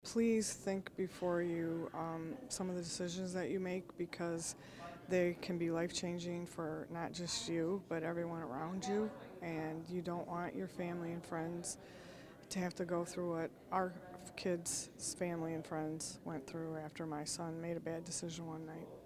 please think before you, some of the decisions that you make, because they can be life-changing for not just you, but everyone around you. And you don't want your family and friends to have to go through what our kids' family and friends went through after my son made a bad decision one night.